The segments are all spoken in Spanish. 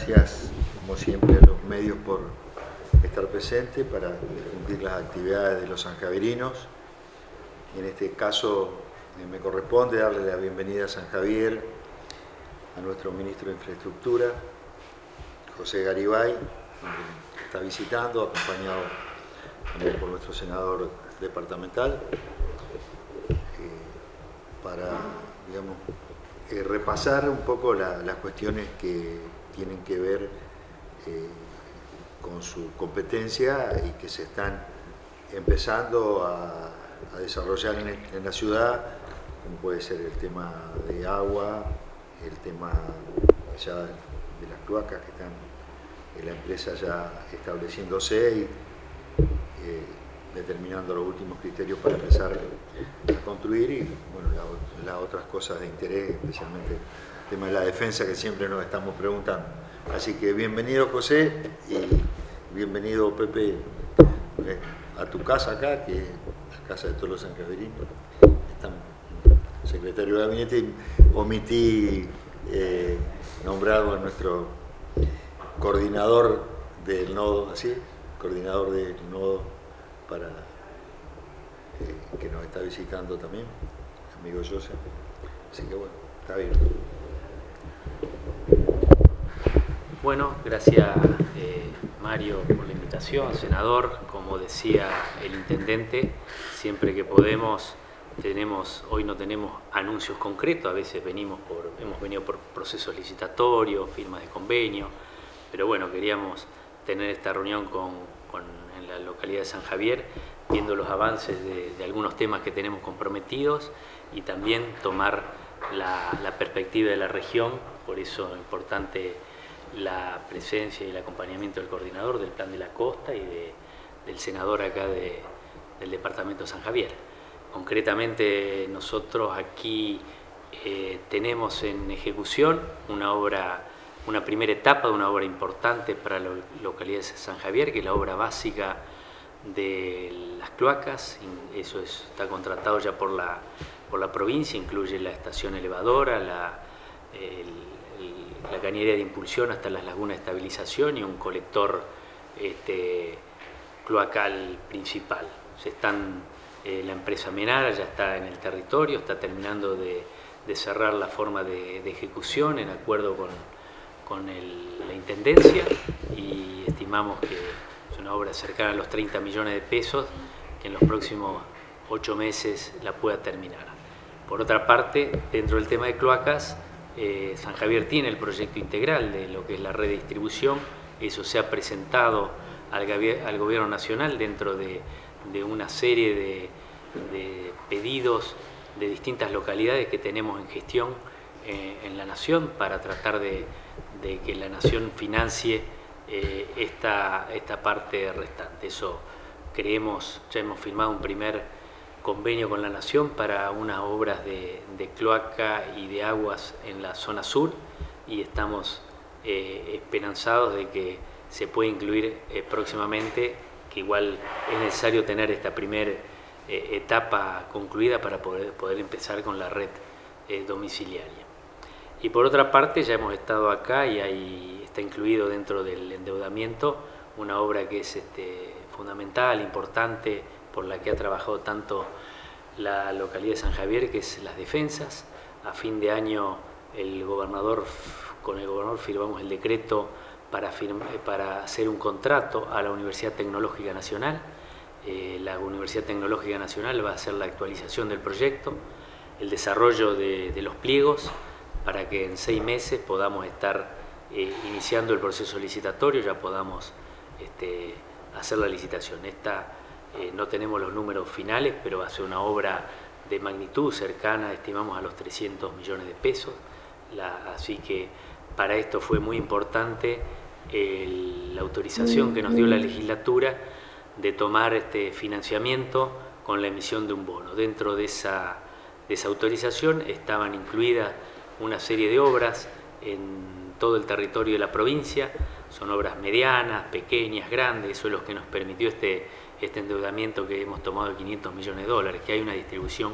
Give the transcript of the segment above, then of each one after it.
gracias, como siempre, a los medios por estar presentes para difundir las actividades de los sanjaverinos. En este caso me corresponde darle la bienvenida a San Javier a nuestro ministro de Infraestructura, José Garibay, que está visitando, acompañado también por nuestro senador departamental, para, digamos, repasar un poco las cuestiones que tienen que ver con su competencia y que se están empezando a desarrollar en la ciudad, como puede ser el tema de agua, el tema ya de las cloacas que están en la empresa ya estableciéndose y determinando los últimos criterios para empezar a construir, y bueno, las otras cosas de interés, especialmente el tema de la defensa que siempre nos estamos preguntando. Así que bienvenido, José, y bienvenido, Pepe, a tu casa acá, que es la casa de todos los sanjaverinos. Están secretario de gabinete, y omití nombrarlo a nuestro coordinador del nodo, ¿sí? Coordinador del nodo, para que nos está visitando también, amigo José. Así que bueno, está bien. Bueno, gracias Mario por la invitación, senador. Como decía el intendente, siempre que podemos hoy no tenemos anuncios concretos, a veces hemos venido por procesos licitatorios, firmas de convenio, pero bueno, queríamos tener esta reunión en la localidad de San Javier, viendo los avances de algunos temas que tenemos comprometidos y también tomar la perspectiva de la región. Por eso es importante la presencia y el acompañamiento del coordinador del Plan de la Costa y del senador acá del departamento de San Javier. Concretamente nosotros aquí tenemos en ejecución una primera etapa de una obra importante para la localidad de San Javier, que es la obra básica de las cloacas. Eso está contratado ya por la provincia, incluye la estación elevadora, la cañería de impulsión hasta las lagunas de estabilización y un colector cloacal principal. La empresa Menara ya está en el territorio, está terminando de cerrar la forma de ejecución en acuerdo con la Intendencia, y estimamos que es una obra cercana a los 30 millones de pesos, que en los próximos 8 meses la pueda terminar. Por otra parte, dentro del tema de cloacas, San Javier tiene el proyecto integral de lo que es la red de distribución. Eso se ha presentado al Gobierno Nacional dentro de una serie de pedidos de distintas localidades que tenemos en gestión en la Nación, para tratar de que la Nación financie esta parte restante. Eso creemos, ya hemos firmado un primer convenio con la Nación para unas obras de cloaca y de aguas en la zona sur, y estamos esperanzados de que se pueda incluir próximamente, que igual es necesario tener esta primera etapa concluida para poder empezar con la red domiciliaria. Y por otra parte, ya hemos estado acá y ahí está incluido dentro del endeudamiento una obra que es fundamental, importante, por la que ha trabajado tanto la localidad de San Javier, que es las defensas. A fin de año con el gobernador firmamos el decreto para hacer un contrato a la Universidad Tecnológica Nacional. La Universidad Tecnológica Nacional va a hacer la actualización del proyecto, el desarrollo de los pliegos, para que en 6 meses podamos estar iniciando el proceso licitatorio, ya podamos hacer la licitación. No tenemos los números finales, pero va a ser una obra de magnitud cercana, estimamos, a los 300 millones de pesos. Así que para esto fue muy importante la autorización que nos dio la legislatura de tomar este financiamiento con la emisión de un bono. Dentro de esa autorización estaban incluidas una serie de obras en todo el territorio de la provincia. Son obras medianas, pequeñas, grandes. Eso es lo que nos permitió este endeudamiento que hemos tomado de 500 millones de dólares, que hay una distribución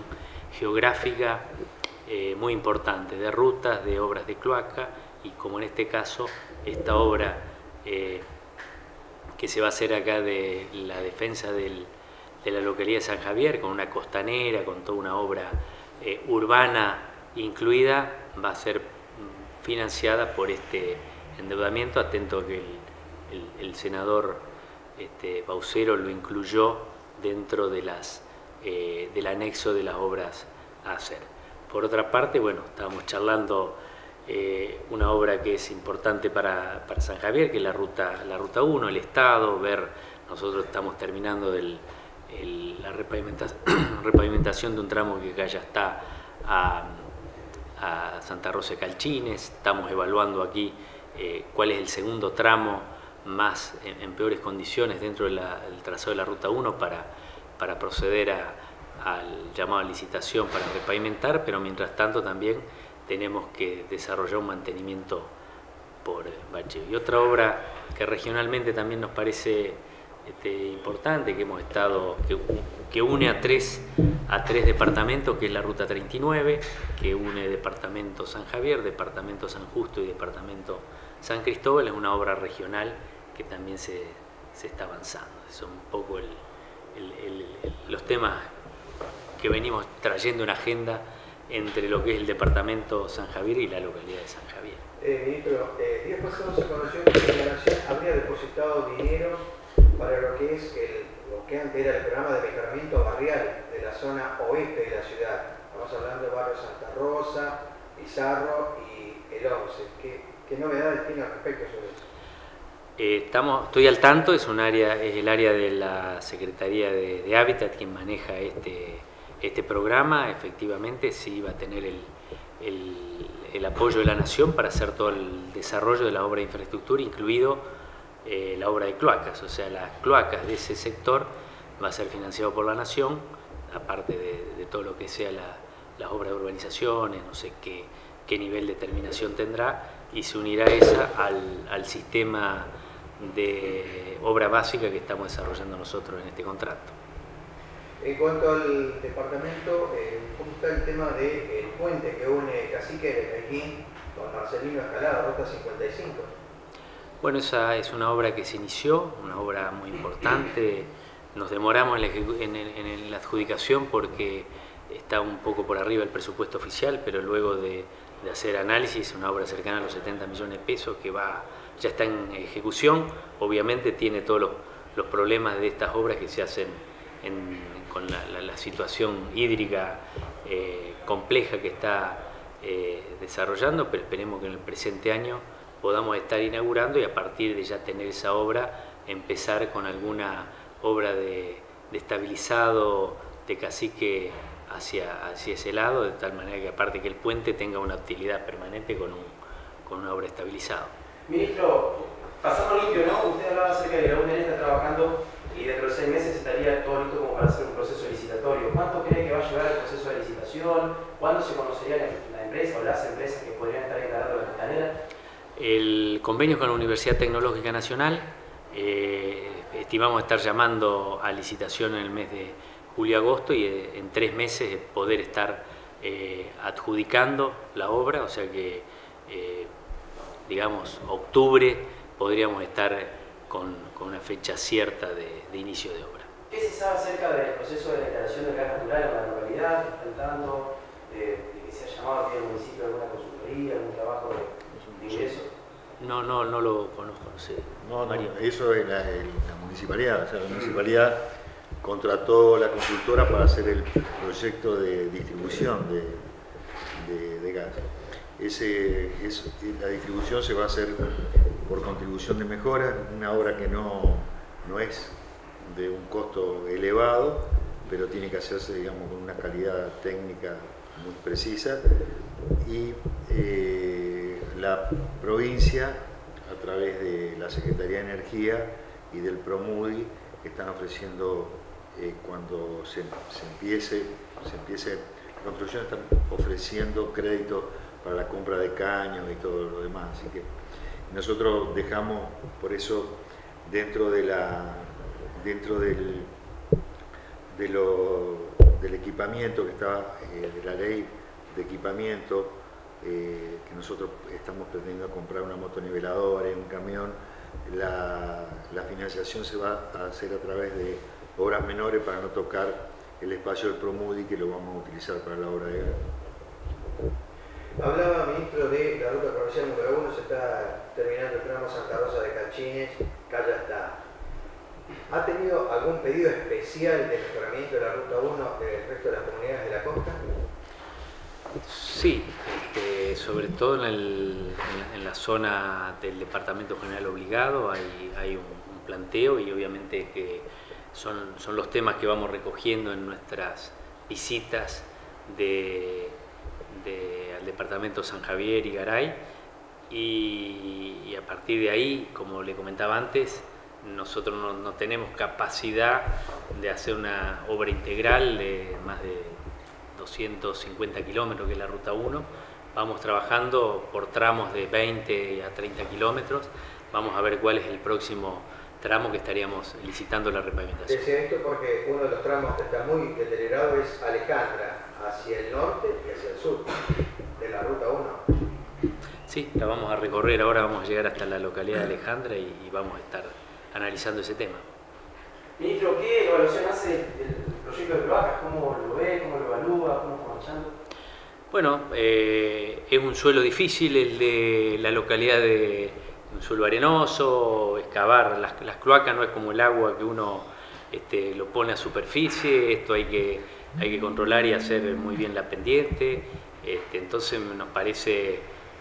geográfica muy importante de rutas, de obras de cloaca y, como en este caso, esta obra que se va a hacer acá de la defensa de la localidad de San Javier, con una costanera, con toda una obra urbana incluida, va a ser financiada por este endeudamiento. Atento a que el senador Baucero lo incluyó dentro de del anexo de las obras a hacer. Por otra parte, bueno, estábamos charlando una obra que es importante para San Javier, que es la ruta 1, el Estado. Nosotros estamos terminando la repavimentación de un tramo que acá ya está a Santa Rosa de Calchines. Estamos evaluando aquí cuál es el segundo tramo más en peores condiciones dentro del trazado de la ruta 1 para proceder al llamado a licitación para repavimentar, pero mientras tanto también tenemos que desarrollar un mantenimiento por bacheo. Y otra obra que regionalmente también nos parece importante, que hemos estado, que une a tres departamentos, que es la ruta 39, que une departamento San Javier, departamento San Justo y departamento San Cristóbal. Es una obra regional que también se está avanzando. Son un poco los temas que venimos trayendo en agenda entre lo que es el departamento San Javier y la localidad de San Javier. Ministro, días pasados se conoció que la Nación habría depositado dinero para lo que es lo que antes era el programa de mejoramiento barrial de la zona oeste de la ciudad. Estamos hablando de barrio Santa Rosa, Pizarro y el 11. ¿Qué novedades tiene al respecto sobre eso? Estoy al tanto, es el área de la Secretaría de Hábitat quien maneja este programa. Efectivamente sí va a tener el apoyo de la Nación para hacer todo el desarrollo de la obra de infraestructura, incluido la obra de cloacas. O sea, las cloacas de ese sector va a ser financiado por la Nación, aparte de todo lo que sea las obras de urbanizaciones, no sé qué nivel de terminación tendrá, y se unirá esa al sistema de obra básica que estamos desarrollando nosotros en este contrato. En cuanto al departamento, ¿cómo está el tema del puente que une Cacique de Pekín con Marcelino Escalada, ruta 55? Bueno, esa es una obra que se inició, una obra muy importante. Nos demoramos en la adjudicación porque está un poco por arriba el presupuesto oficial, pero luego de hacer análisis, una obra cercana a los 70 millones de pesos que ya está en ejecución. Obviamente tiene todos los problemas de estas obras que se hacen con la situación hídrica compleja que está desarrollando, pero esperemos que en el presente año podamos estar inaugurando y a partir de ya tener esa obra, empezar con alguna obra de estabilizado de Cacique hacia ese lado, de tal manera que aparte que el puente tenga una utilidad permanente con una obra estabilizada. Ministro, pasamos limpio, ¿no? Usted hablaba acerca de que la UNED está trabajando y dentro de 6 meses estaría todo listo como para hacer un proceso licitatorio. ¿Cuánto cree que va a llevar el proceso de licitación? ¿Cuándo se conocería la empresa o las empresas que podrían estar encargando la costanera? El convenio con la Universidad Tecnológica Nacional, estimamos estar llamando a licitación en el mes de julio-agosto y en 3 meses poder estar adjudicando la obra, o sea que digamos octubre podríamos estar con una fecha cierta de inicio de obra. ¿Qué se sabe acerca del proceso de declaración de gas natural en la localidad? Intentando de que se ha llamado aquí al municipio alguna consultoría, algún trabajo de ingreso. No lo conozco, no sé. No, eso es la municipalidad. O sea, la municipalidad contrató la consultora para hacer el proyecto de distribución de gas. La distribución se va a hacer por contribución de mejora, una obra que no es de un costo elevado, pero tiene que hacerse, digamos, con una calidad técnica muy precisa, y la provincia, a través de la Secretaría de Energía y del PROMUDI, están ofreciendo, cuando se empiece la construcción, están ofreciendo crédito para la compra de caños y todo lo demás. Así que nosotros dejamos, por eso, dentro del equipamiento que está, de la ley de equipamiento que nosotros estamos pretendiendo comprar una motoniveladora y un camión, la financiación se va a hacer a través de obras menores para no tocar el espacio del Promudi, que lo vamos a utilizar para la obra de gas. Hablaba, ministro, de la ruta provincial número 1, se está terminando el tramo Santa Rosa de Cachines, Calle Hasta. ¿Ha tenido algún pedido especial de mejoramiento de la ruta 1 del resto de las comunidades de la costa? Sí, sobre todo en la zona del Departamento General Obligado hay un planteo, y obviamente que son los temas que vamos recogiendo en nuestras visitas al Departamento San Javier y Garay, y a partir de ahí, como le comentaba antes, nosotros no tenemos capacidad de hacer una obra integral de más de 250 kilómetros, que es la ruta 1. Vamos trabajando por tramos de 20 a 30 kilómetros. Vamos a ver cuál es el próximo tramo que estaríamos licitando la repavimentación. Decía esto porque uno de los tramos que está muy deteriorado es Alejandra, hacia el norte y hacia el sur de la ruta 1. Sí, la vamos a recorrer ahora, vamos a llegar hasta la localidad de Alejandra y vamos a estar analizando ese tema. Ministro, ¿qué evaluación hace del proyecto de cloacas? ¿Cómo lo ve? ¿Cómo lo evalúa? ¿Cómo está marchando? Bueno, es un suelo difícil el de la localidad, de un suelo arenoso. Excavar las cloacas no es como el agua que uno lo pone a superficie. Esto hay que controlar y hacer muy bien la pendiente. Entonces nos parece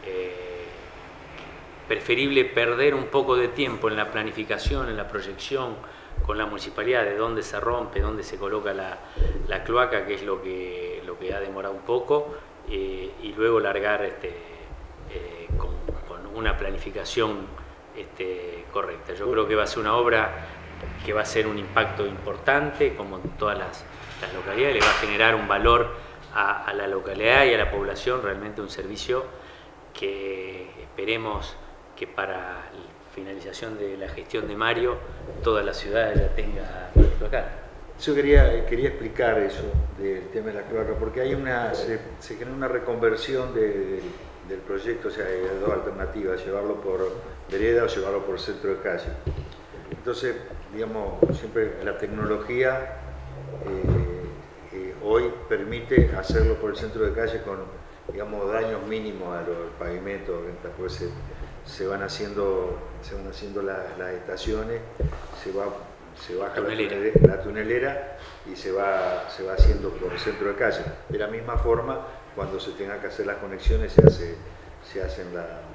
preferible perder un poco de tiempo en la planificación, en la proyección con la municipalidad de dónde se rompe, dónde se coloca la cloaca, que es lo que ha demorado un poco, y luego largar con una planificación correcta. Yo creo que va a ser una obra que va a ser un impacto importante, como en todas las localidades, le va a generar un valor a la localidad y a la población, realmente un servicio que esperemos que para la finalización de la gestión de Mario toda la ciudad ya tenga cloaca. Yo quería explicar eso del tema de la cloaca, porque hay se genera una reconversión del proyecto. O sea, hay dos alternativas: llevarlo por vereda o llevarlo por centro de calle. Entonces, digamos, siempre la tecnología hoy permite hacerlo por el centro de calle con, digamos, daños mínimos a los pavimentos. Después se van haciendo las estaciones, se baja la tunelera y se va haciendo por el centro de calle. De la misma forma, cuando se tenga que hacer las conexiones, se hace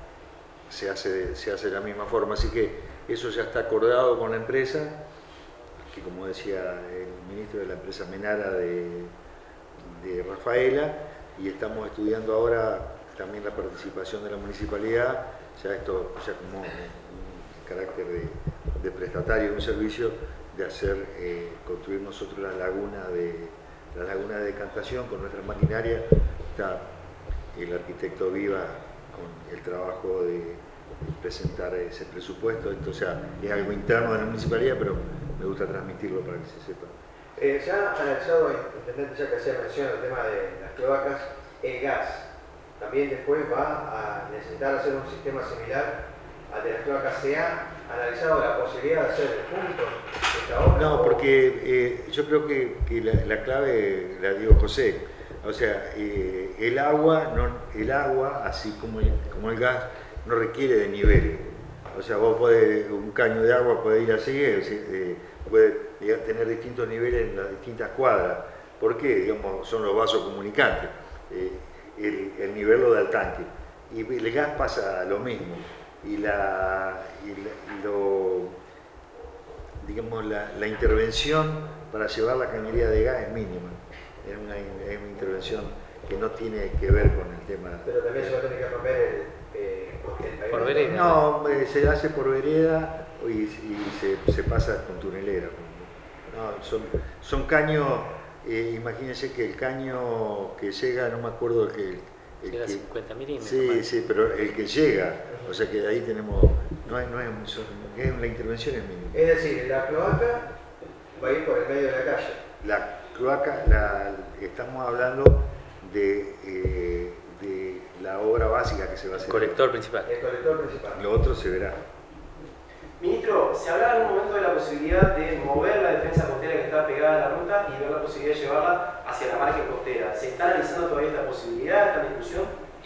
de la misma forma. Así que eso ya está acordado con la empresa, que, como decía el ministro, de la empresa Menara de Rafaela, y estamos estudiando ahora también la participación de la municipalidad, ya como un carácter de prestatario de un servicio, de construir nosotros la laguna de decantación con nuestra maquinaria. Está el arquitecto Viva con el trabajo de presentar ese presupuesto. Entonces, es algo interno de la municipalidad, pero me gusta transmitirlo para que se sepa. Se ha analizado, intendente, ya que hacía mención al tema de las cloacas, el gas. También después va a necesitar hacer un sistema similar al de las cloacas. ¿Se ha analizado la posibilidad de hacer juntos esta obra? No, porque yo creo que la clave la dio José. O sea, el agua, así como el gas, no requiere de niveles. O sea, un caño de agua puede ir así, puede tener distintos niveles en las distintas cuadras. ¿Por qué? Digamos, son los vasos comunicantes. El nivel lo da el tanque. Y el gas pasa lo mismo. Y la intervención para llevar la cañería de gas es mínima. Es una intervención que no tiene que ver con el tema. Pero también se va a tener que romper el ¿Por vereda? No, se hace por vereda y se pasa con tunelera. No, son caños. Imagínense que el caño que llega, no me acuerdo llega a 50 milímetros. Sí, pero el que llega, o sea que ahí tenemos, la intervención es mínima. Es decir, la cloaca va a ir por el medio de la calle. La cloaca, estamos hablando de la obra básica que se va a hacer. Colector principal. El colector principal. Lo otro se verá. Ministro, se hablaba en un momento de la posibilidad de mover la defensa costera que está pegada a la ruta y ver la posibilidad de llevarla hacia la margen costera. ¿Se está analizando todavía esta posibilidad, esta discusión?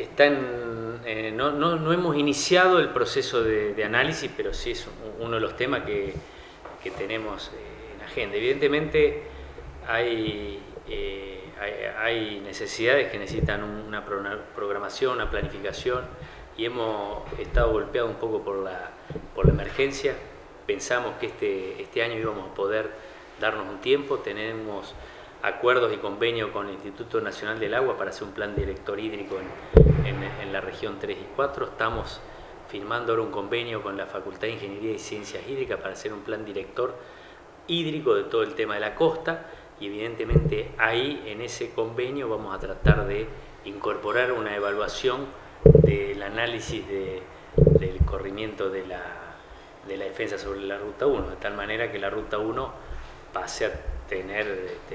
No hemos iniciado el proceso de análisis, pero sí es uno de los temas que tenemos en agenda. Evidentemente hay necesidades que necesitan una programación, una planificación, y hemos estado golpeados un poco por la emergencia. Pensamos que este año íbamos a poder darnos un tiempo. Tenemos acuerdos y convenios con el Instituto Nacional del Agua para hacer un plan director hídrico en la región 3 y 4. Estamos firmando ahora un convenio con la Facultad de Ingeniería y Ciencias Hídricas para hacer un plan director hídrico de todo el tema de la costa, y evidentemente ahí en ese convenio vamos a tratar de incorporar una evaluación del análisis del corrimiento de la defensa sobre la Ruta 1, de tal manera que la Ruta 1 pase a tener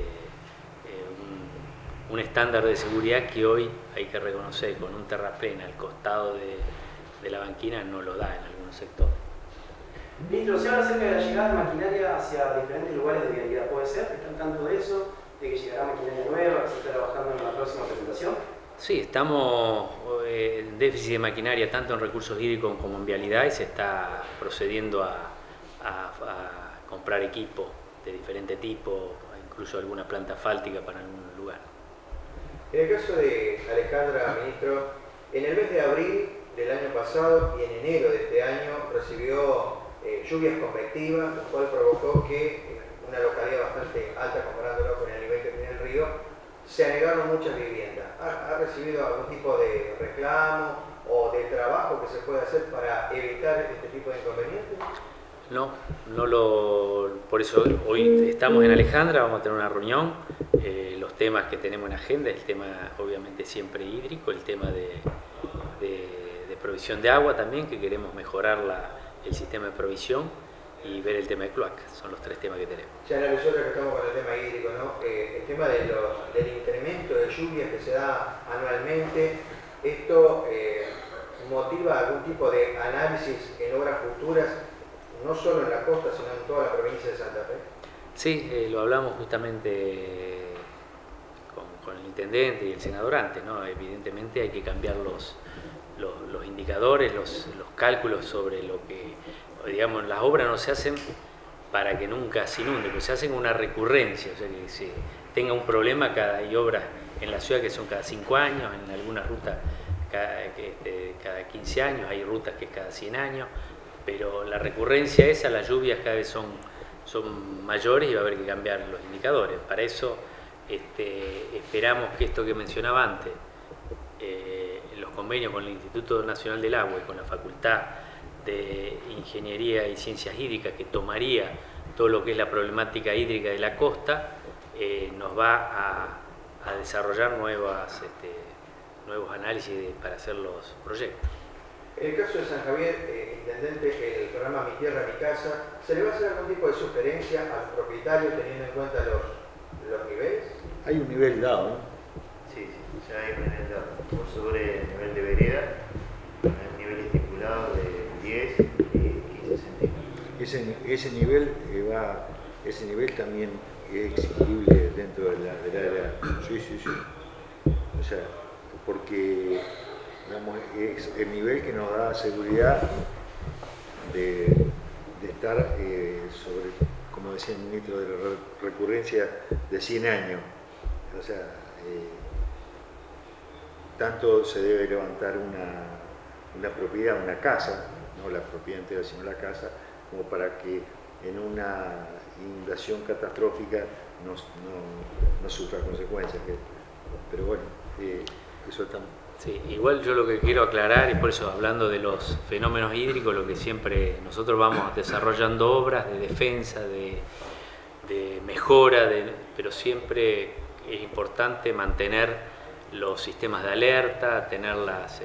un estándar de seguridad que hoy hay que reconocer, con un terraplén al costado de la banquina no lo da en algunos sectores. Ministro, se habla acerca de la llegada de maquinaria hacia diferentes lugares de vialidad. ¿Puede ser? ¿Están tanto de eso? ¿De que llegará maquinaria nueva, que se está trabajando en la próxima presentación? Sí, estamos en déficit de maquinaria tanto en recursos hídricos como en vialidad, y se está procediendo a comprar equipo de diferente tipo, incluso alguna planta asfáltica para algún lugar. En el caso de Alejandra, ministro, en el mes de abril del año pasado y en enero de este año recibió lluvias convectivas, lo cual provocó que una localidad bastante alta comparándolo con el nivel que tiene el río, se anegaron muchas viviendas. ¿Ha recibido algún tipo de reclamo o de trabajo que se pueda hacer para evitar este tipo de inconvenientes? Por eso hoy estamos en Alejandra, vamos a tener una reunión. Los temas que tenemos en agenda, el tema obviamente siempre hídrico, el tema de provisión de agua también, que queremos mejorar el sistema de provisión, y ver el tema de cloacas. Son los 3 temas que tenemos. Ya analizó que estamos con el tema hídrico, ¿no? El tema del incremento de lluvias que se da anualmente, ¿esto motiva algún tipo de análisis en obras futuras, no solo en la costa, sino en toda la provincia de Santa Fe? Sí, lo hablamos justamente con el intendente y el senador antes, ¿no? Evidentemente hay que cambiar los indicadores, los cálculos sobre lo que, digamos, las obras no se hacen para que nunca se inunde, pues se hacen una recurrencia, o sea que se tenga un problema. Hay obras en la ciudad que son cada 5 años, en algunas rutas cada 15 años, hay rutas que es cada 100 años, pero la recurrencia esa, las lluvias cada vez son mayores y va a haber que cambiar los indicadores. Para eso esperamos que esto que mencionaba antes, los convenios con el Instituto Nacional del Agua y con la Facultad de Ingeniería y Ciencias Hídricas, que tomaría todo lo que es la problemática hídrica de la costa, nos va a desarrollar nuevos análisis para hacer los proyectos. En el caso de San Javier, intendente, el programa Mi Tierra, Mi Casa, ¿se le va a hacer algún tipo de sugerencia al propietario teniendo en cuenta los niveles? Hay un nivel dado, ¿no? Sí, ya hay un nivel dado. Por sobre el nivel de vereda, el nivel estipulado de 10 y 15 centímetros. Ese nivel también es exigible dentro del área. Sí. O sea, porque digamos, es el nivel que nos da seguridad de estar sobre, como decía el ministro, de la recurrencia de 100 años. O sea, tanto se debe levantar una propiedad, una casa, no la propiedad entera, sino la casa, como para que en una inundación catastrófica no sufra consecuencias. Pero bueno, eso está... Sí, igual yo lo que quiero aclarar, y por eso hablando de los fenómenos hídricos, lo que siempre nosotros vamos desarrollando obras de defensa, de mejora, pero siempre es importante mantener los sistemas de alerta, tener los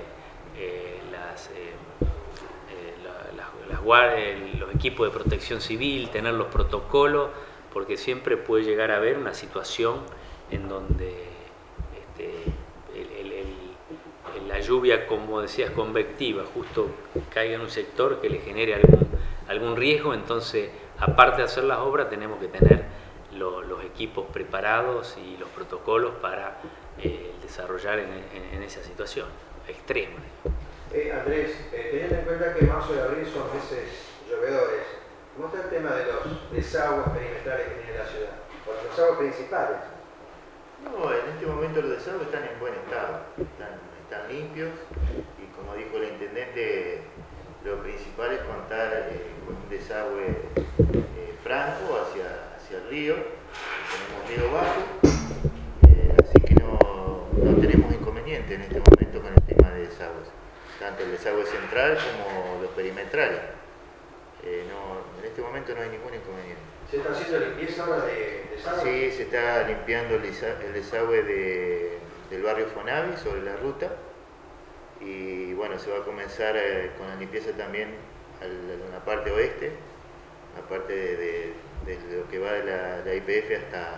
equipos de protección civil, tener los protocolos, porque siempre puede llegar a haber una situación en donde la lluvia, como decías, convectiva, justo caiga en un sector que le genere algún riesgo, entonces, aparte de hacer las obras, tenemos que tener los equipos preparados y los protocolos para desarrollar en esa situación extrema. Andrés, teniendo en cuenta que marzo y abril son meses llovedores, ¿cómo está el tema de los desagües perimetrales que tiene la ciudad? O los desagües principales. No, en este momento los desagües están en buen estado, están limpios y como dijo el intendente, lo principal es contar con un desagüe franco hacia el río, tenemos río bajo, así que no tenemos inconveniente en este momento con el tema de desagües, tanto el desagüe central como los perimetrales. En este momento no hay ningún inconveniente. ¿Se está haciendo limpieza ahora de desagüe? Sí, se está limpiando el desagüe del barrio Fonavi sobre la ruta y bueno, se va a comenzar con la limpieza también en la parte oeste, la parte de lo que va de la IPF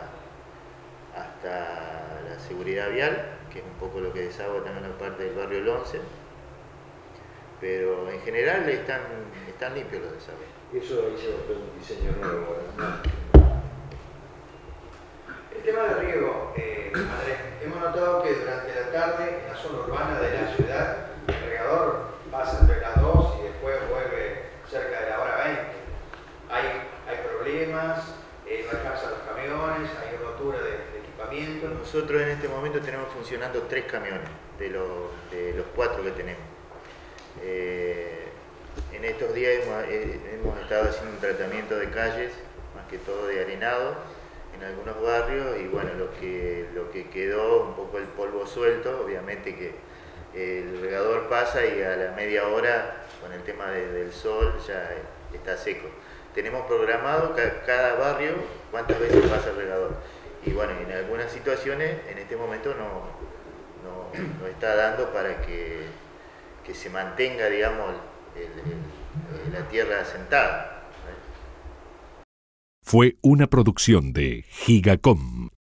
hasta la seguridad vial, que es un poco lo que desagua también la parte del barrio El 11, pero en general están limpios los desagües. Eso ahí se va a hacer un diseño nuevo, ¿no? El tema del riego, Andrés, hemos notado que durante la tarde en la zona urbana de la ciudad el regador pasa entre las 2 y después vuelve cerca de la hora 20. Hay problemas, no alcanzan los camiones, hay rotura de equipamiento. Nosotros en este momento tenemos funcionando 3 camiones de los 4 que tenemos. En estos días hemos estado haciendo un tratamiento de calles, más que todo de arenado, en algunos barrios y bueno, lo que quedó, un poco el polvo suelto, obviamente que el regador pasa y a la media hora, con el tema del sol, ya está seco. Tenemos programado cada barrio cuántas veces pasa el regador. Y bueno, en algunas situaciones en este momento no está dando para que se mantenga, digamos, la tierra asentada. Fue una producción de Gigacom.